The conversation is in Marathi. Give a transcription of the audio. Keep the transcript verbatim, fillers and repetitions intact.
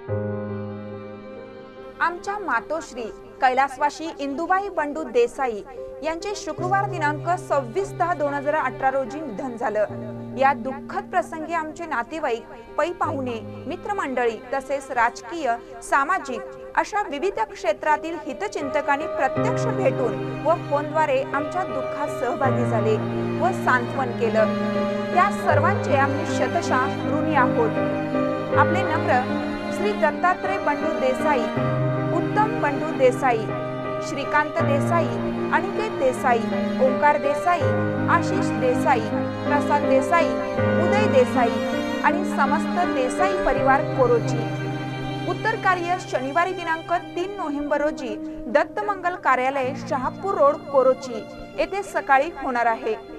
आमच्या मातोश्री कैलासवासी इंदुबाई बंडू देसाई यांचे शुक्रवार दिनांक सव्वीस दहा दोन हजार अठरा रोजी निधन झालं। या दुःखद प्रसंगी आमचे नातेवाईक, पै पाहुणे, मित्रमंडळी तसेच राजकीय, सामाजिक अशा विविध क्षेत्रातील हितचिंतकांनी प्रत्यक्ष भेटून व फोनद्वारे आमच्या दुःखात सहभागी झाले व सांत्वन केलं। त्या सर्वांचे आम्ही शतशः ऋणी आहोत। आपले नम्र श्री दत्तात्रय बंडू देसाई, उत्तम बंडू देसाई, श्रीकांत देसाई, अनिकेत देसाई, ओंकार देसाई, आशिष देसाई, प्रसाद देसाई, उदय देसाई आणि समस्त देसाई परिवार कोरोची। उत्तर कार्य शनिवारी दिनांक तीन नोव्हेंबर रोजी दत्तमंगल कार्यालय, शहापूर रोड, कोरोची येथे सकाळी होणार आहे।